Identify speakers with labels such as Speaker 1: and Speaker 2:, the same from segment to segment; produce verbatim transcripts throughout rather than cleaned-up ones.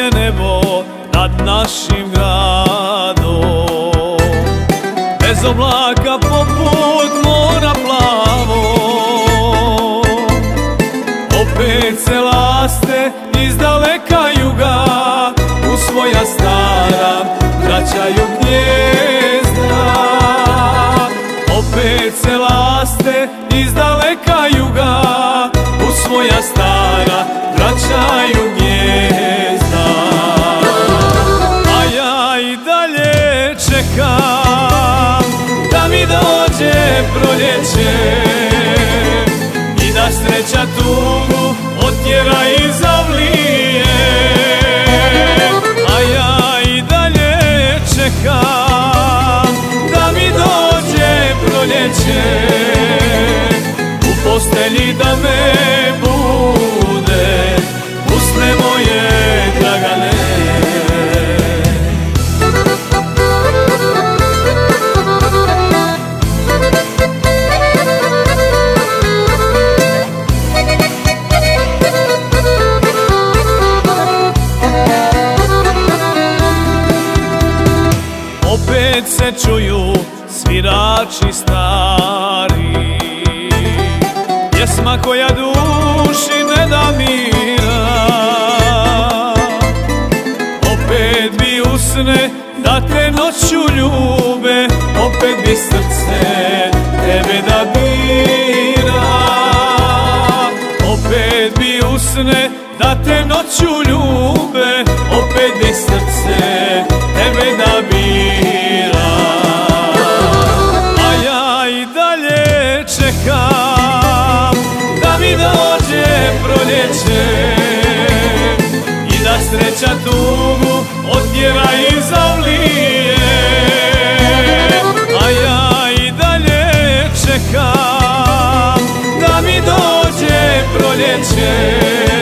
Speaker 1: se nebo nad našim gradom, bez oblaka poput mora plavo. Opet se laste iz daleka juga u svoja stara vraćaju gnjezda. Opet se laste iz daleka juga u svoja stara vraćaju gnjezda. A ja i dalje čekam da mi dođe proljeće i da sreća tugu otjera i zavlije. A ja i dalje čekam da mi dođe proljeće, u postelji da me bude usne moje Dragane. Opet se čuju svirači stari, pjesma koja duši ne da mira. Opet bi usne da te noću ljube, opet bi srce tebe da bira. Opet bi usne da te noću ljube, opet bi srce tebe da bira. A ja i dalje čekam da mi dođe proljeće i da sreća tugu otjera i zavlije. A ja i dalje čekam da mi dođe proljeće,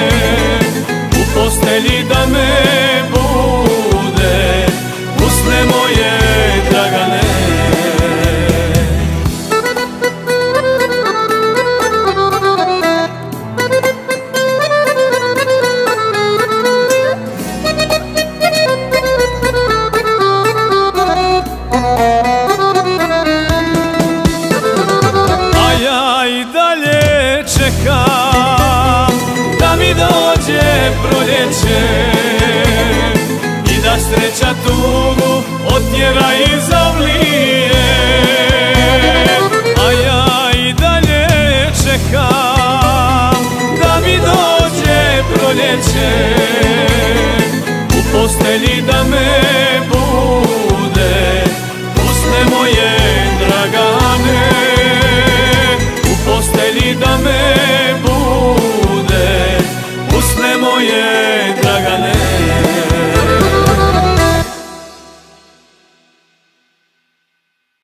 Speaker 1: u postelji da me bude usne moje Dragane. A ja i dalje čekam da mi dođe proljeće i da sreća tugu otjera i zavlije. A ja i dalje čekam da mi dođe proljeće, u postelji